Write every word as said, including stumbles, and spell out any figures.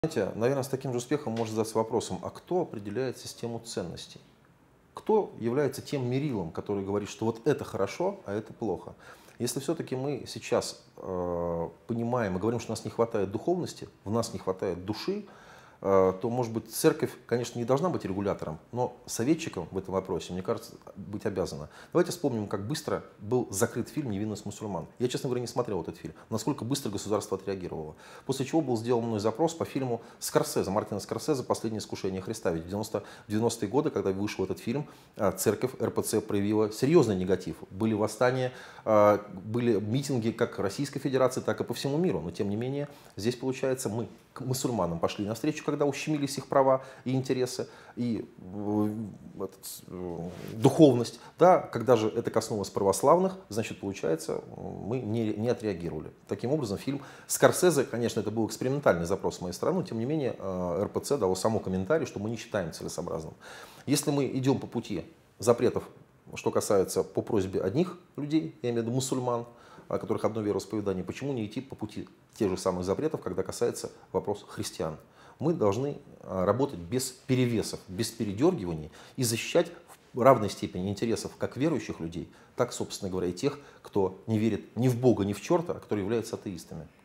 Знаете, наверное, с таким же успехом можно задаться вопросом, а кто определяет систему ценностей? Кто является тем мерилом, который говорит, что вот это хорошо, а это плохо? Если все-таки мы сейчас э, понимаем и говорим, что у нас не хватает духовности, в нас не хватает души, э, то, может быть, церковь, конечно, не должна быть регулятором, но советчиком в этом вопросе, мне кажется, быть обязана. Давайте вспомним, как быстро был закрыт фильм «Невинность мусульман». Я, честно говоря, не смотрел этот фильм. Насколько быстро государство отреагировало. После чего был сделан мной запрос по фильму Скорсезе, Мартина Скорсезе «Последнее искушение Христа». Ведь в девяностые годы, когда вышел этот фильм, церковь, эр пэ цэ проявила серьезный негатив. Были восстания, были митинги как Российской Федерации, так и по всему миру. Но, тем не менее, здесь, получается, мы к мусульманам пошли навстречу, когда ущемились их права и интересы, и этот, духовность. Да, когда же это коснулось православных, значит, получается, мы не, не отреагировали. Таким образом, фильм Скорсезе, конечно, это был экспериментальный запрос с моей стороны, но, тем не менее, эр пэ цэ дало само комментарий, что мы не считаем целесообразным. Если мы идем по пути запретов, что касается по просьбе одних людей, я имею в виду мусульман, у которых одно вероисповедание, почему не идти по пути тех же самых запретов, когда касается вопроса христиан? Мы должны работать без перевесов, без передергиваний и защищать в равной степени интересов как верующих людей, так, собственно говоря, и тех, кто не верит ни в Бога, ни в черта, а которые являются атеистами.